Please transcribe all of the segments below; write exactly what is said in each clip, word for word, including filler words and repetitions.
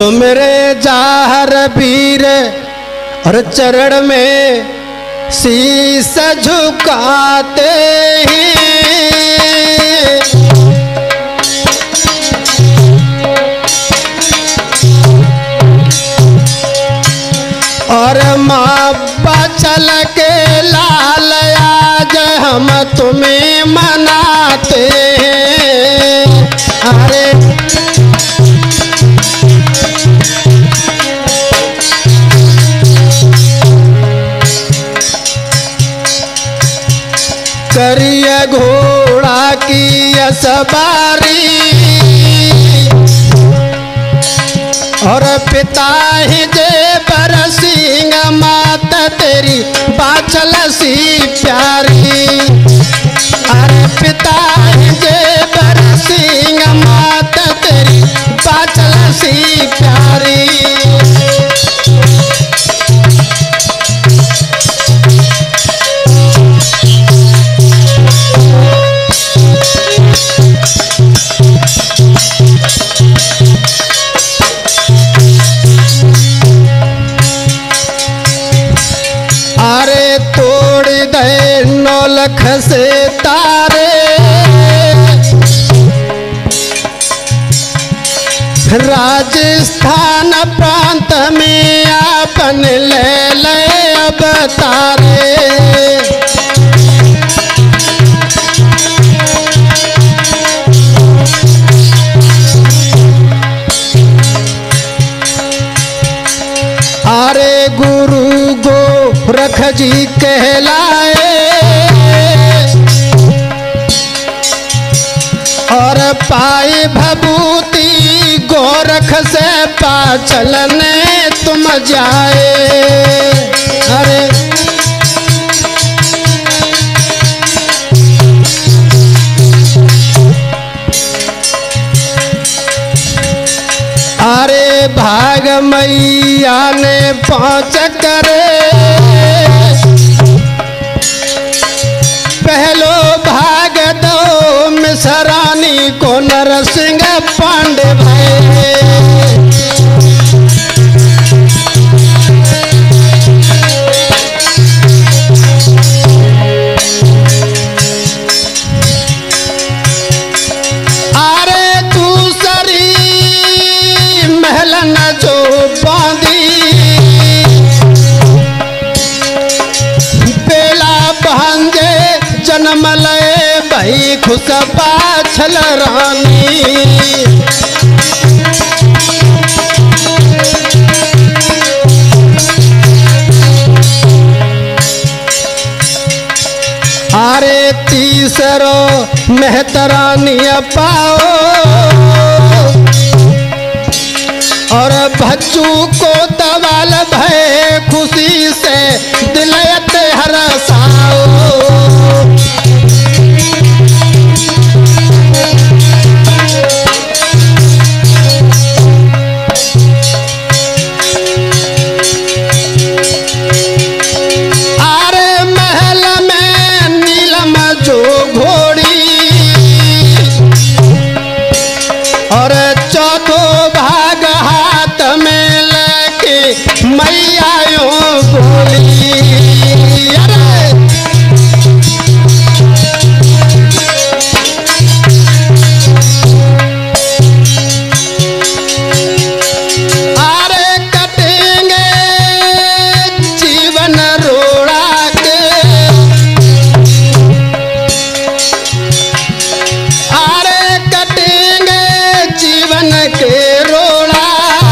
तो मेरे जाहर वीर और चरण में शीस झुकाते ही और माँ बचल के लाल आज हम तुम्हें मनाते हैं। अरे करिए घोड़ा की सवारी और पिता ही जे पर सिंह माता तेरी बाचल सी प्यारी। अरे पिता ही जे पर सिंह माता तेरी बाचल सी प्यारी। अरे तोड़ दे नौलख से तारे राजस्थान प्रांत में अपन ले ले अब तारे। अरे गुरु गोरख जी कहलाए और पाए भभूति गोरख से पाचलने तुम जाए। अरे अरे भाग मैया ने पाँच करे पहलो भाग दो मिसरानी को नरसिंह पांडे भाई। जो बांधी बेला भांजे जन्म ले भाई खुशबा छल रानी। अरे तीसरो मेहतरानी पाओ और भज्जू को दवाल भय खुशी से दिलयत हरसाओ। अरे महल में नीलम जो घोड़ी और चौथो भाग हाथ में लेके मैया यूं बोली। अरे अरे कटेंगे जीवन रोड़ा के अरे कटेंगे जीवन के रोड़ा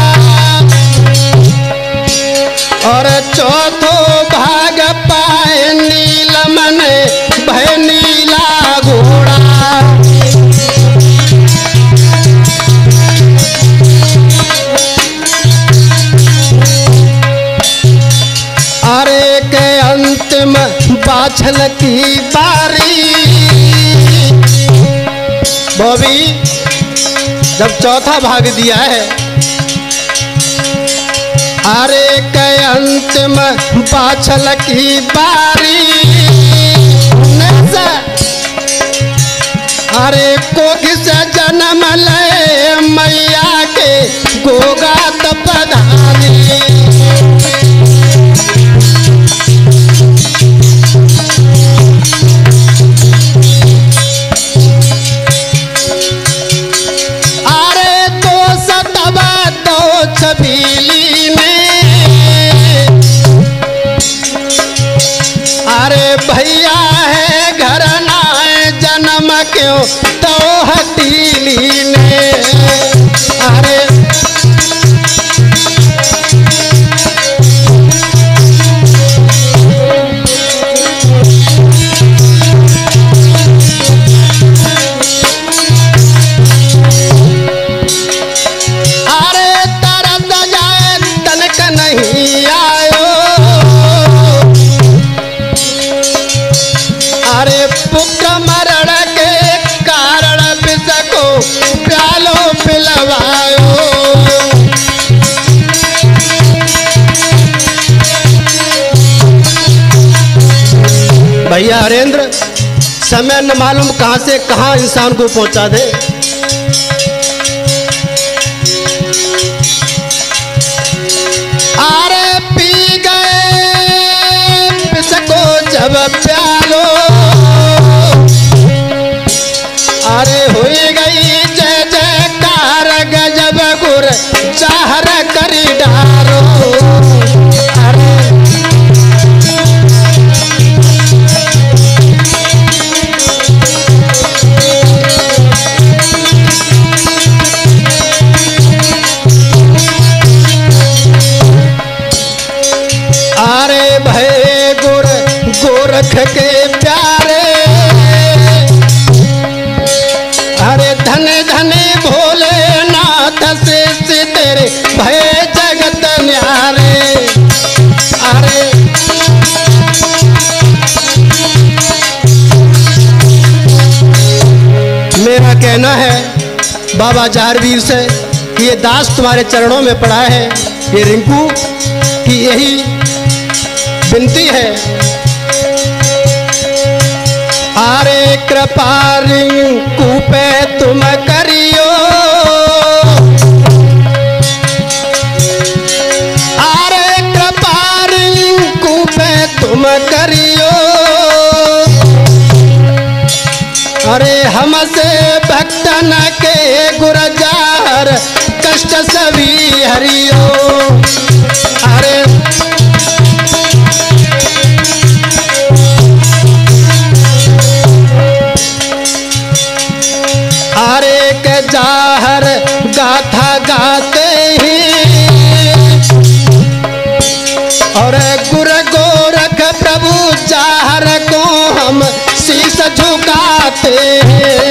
और चौथो भाग पाए नीलम ने भय नीला घोड़ा। अरे के अंतिम बाछल की बारी बॉबी जब चौथा भाग दिया है। अरे के अंतिम बाछल की बारी अरे कोख से जन्म ले मैया के गोगा क्यों तो हटीली ने। अरे भैया हरेंद्र, समय न मालूम कहां से कहां इंसान को पहुंचा दे। अरे पी गए पिसको जब प्यालो, अरे हुई गई जय जयकार गजब गुर चाहर करी डारो। अरे भय गुर गोरख के प्यारे, अरे धन धन भोलेनाथ से, से तेरे भय जगत न्यारे। अरे मेरा कहना है बाबा जारवीर से कि ये दास तुम्हारे चरणों में पड़ा है, ये रिंकू की यही विनती है। अरे कृपा रिंकू पे तुम करियो, अरे कृपा रिंकू पे तुम करियो, अरे हमसे भक्तन के गुरजार कष्ट सभी हरियो। अरे अरे के जाहर गाथा गाते ही, और गुर गोरख प्रभु जाहर को हम शीश झुकाते हैं।